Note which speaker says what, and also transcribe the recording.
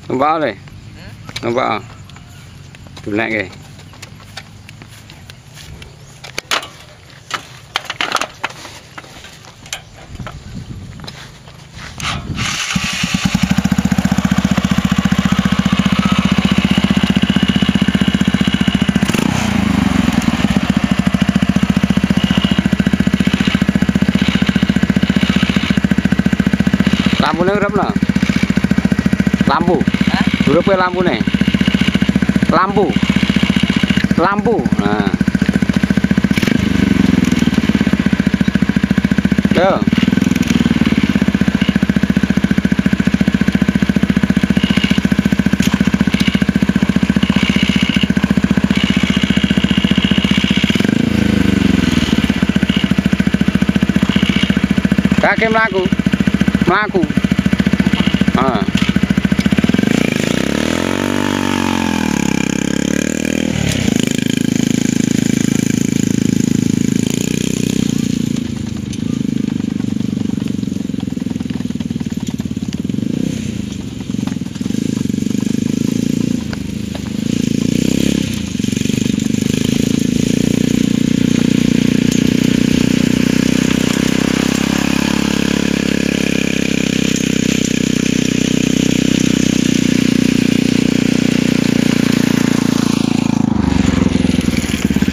Speaker 1: Nampak le? Nampak ah. Tu naik ke? Lampu ni berapa lah? Lampu. Berapa lampu ni? Lampu. Lampu. Nah. Tuh. Kaki melaku. Melaku.